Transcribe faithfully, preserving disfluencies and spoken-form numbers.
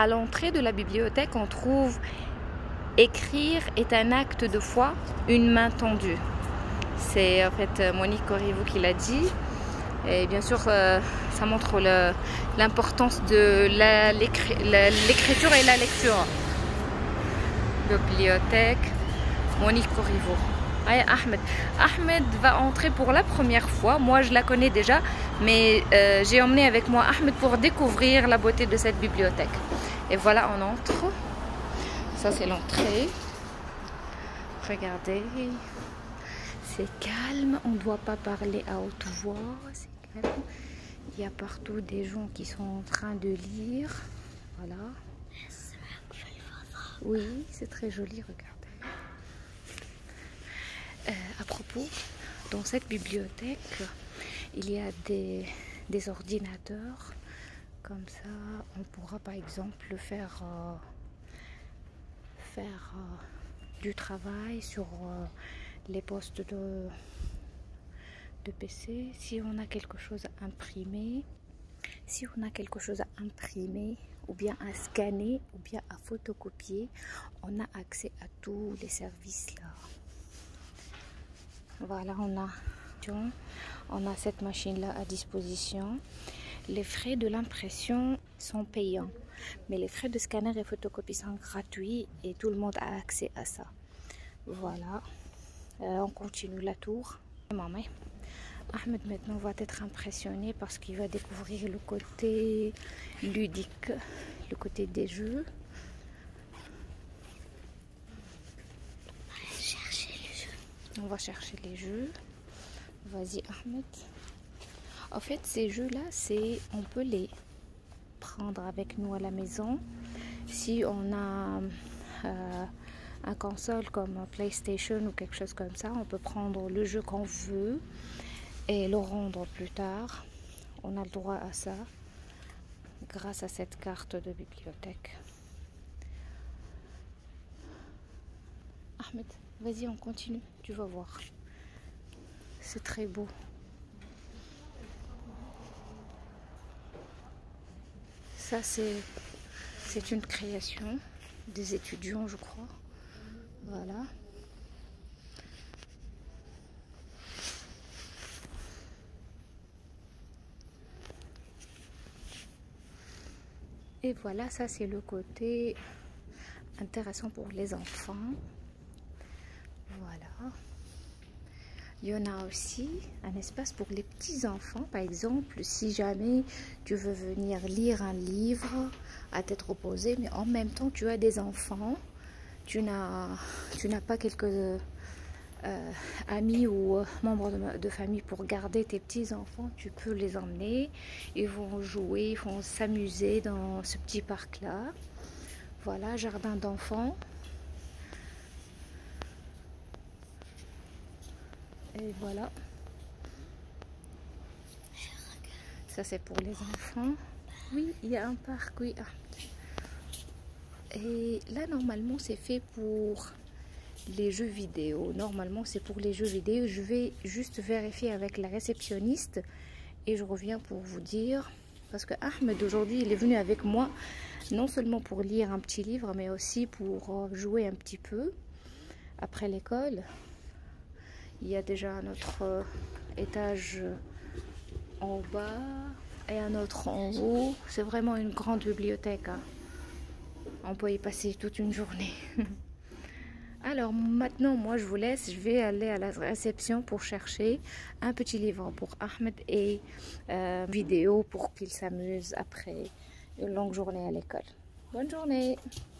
à l'entrée de la bibliothèque, on trouve écrire est un acte de foi, une main tendue. C'est en fait Monique Corriveau qui l'a dit. Et bien sûr, euh, ça montre l'importance de l'écriture et la lecture. Bibliothèque, Monique Corriveau. Allez, Ahmed. Ahmed va entrer pour la première fois. Moi, je la connais déjà, mais euh, j'ai emmené avec moi Ahmed pour découvrir la beauté de cette bibliothèque. Et voilà, on entre. Ça, c'est l'entrée. Regardez. C'est calme. On ne doit pas parler à haute voix. C'est calme. Il y a partout des gens qui sont en train de lire. Voilà. Oui, c'est très joli. Regardez. Euh, à propos, dans cette bibliothèque, il y a des, des ordinateurs. Comme ça, on pourra par exemple faire, euh, faire euh, du travail sur euh, les postes de, de P C. Si on a quelque chose à imprimer, si on a quelque chose à imprimer, ou bien à scanner, ou bien à photocopier, on a accès à tous les services là. Voilà, on a, on a cette machine-là à disposition. Les frais de l'impression sont payants, mais les frais de scanner et photocopie sont gratuits et tout le monde a accès à ça. Voilà, euh, on continue la tour. Maman, Ahmed maintenant va être impressionné parce qu'il va découvrir le côté ludique, le côté des jeux. On va chercher les jeux. Vas-y Ahmed. En fait, ces jeux-là, c'est on peut les prendre avec nous à la maison. Si on a euh, un console comme PlayStation ou quelque chose comme ça, on peut prendre le jeu qu'on veut et le rendre plus tard. On a le droit à ça grâce à cette carte de bibliothèque. Ahmed, vas-y, on continue, tu vas voir. C'est très beau. Ça, c'est c'est une création des étudiants, je crois. Voilà. Et voilà, ça c'est le côté intéressant pour les enfants. Voilà. Il y en a aussi un espace pour les petits enfants. Par exemple, si jamais tu veux venir lire un livre à tête reposée, mais en même temps tu as des enfants, tu n'as tu n'as pas quelques euh, amis ou euh, membres de, de famille pour garder tes petits enfants, tu peux les emmener. Ils vont jouer, ils vont s'amuser dans ce petit parc là. Voilà, jardin d'enfants. Et voilà. Ça c'est pour les enfants. Oui, il y a un parc, oui. Et là normalement c'est fait pour les jeux vidéo. Normalement c'est pour les jeux vidéo. Je vais juste vérifier avec la réceptionniste et je reviens pour vous dire. Parce que Ahmed aujourd'hui il est venu avec moi non seulement pour lire un petit livre mais aussi pour jouer un petit peu après l'école. Il y a déjà un autre étage en bas et un autre en haut. C'est vraiment une grande bibliothèque. Hein. On peut y passer toute une journée. Alors maintenant, moi je vous laisse. Je vais aller à la réception pour chercher un petit livre pour Ahmed et euh, vidéo pour qu'il s'amuse après une longue journée à l'école. Bonne journée!